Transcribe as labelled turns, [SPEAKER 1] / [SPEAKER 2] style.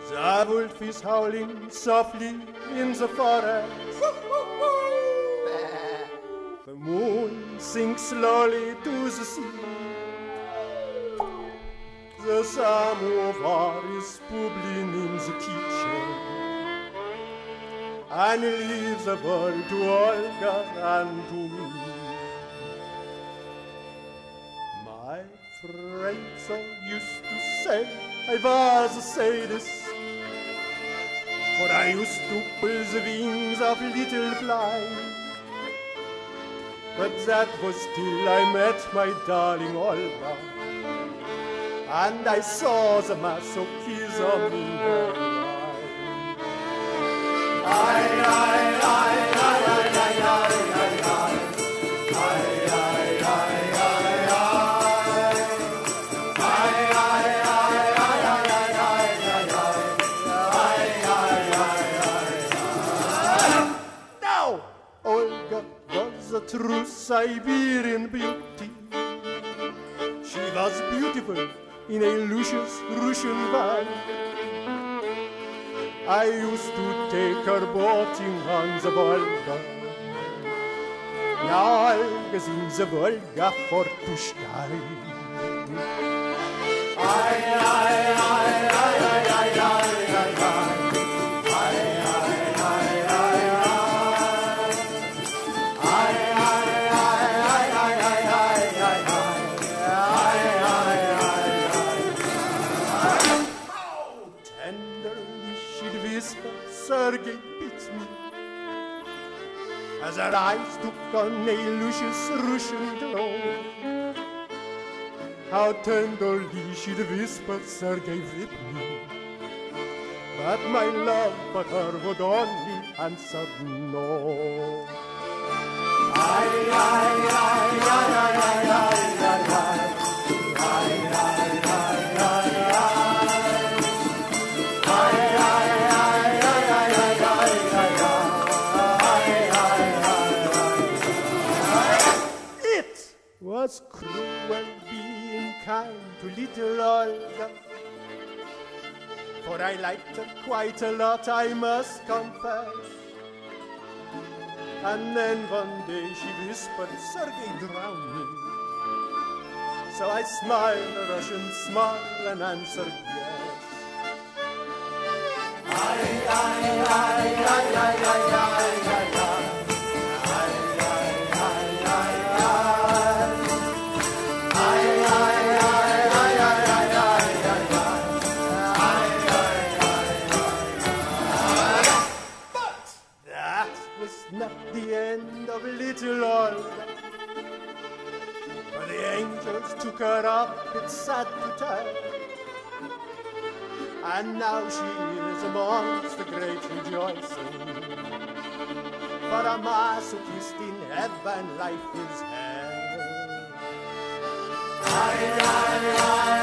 [SPEAKER 1] The wolf is howling softly in the forest. The moon sinks slowly to the sea. The samovar is bubbling in the kitchen, and he leaves the world to Olga and to me. My friends all used to say I was a sadist, for I used to pull the wings of little flies. But that was till I met my darling Olga, and I saw the masochism in her Now, Olga was a true Siberian beauty. She was beautiful in a luscious Russian wine. I used to take her boating on the Volga. Now Olga's in the Volga for Pushkai. Sergei beats me, as her eyes took on a luscious Russian glow. How tenderly she'd whisper, Sergei, whip me. But my love for her would only answer no. Was cruel being kind to little Olga, for I liked her quite a lot, I must confess. And then one day she whispered, Sergei, drown me. So I smiled a Russian smile and answered yes. Not the end of little Olga, for the angels took her up, it's sad to tell, and now she is amongst the great rejoicing. For a masochist in heaven, life is hell.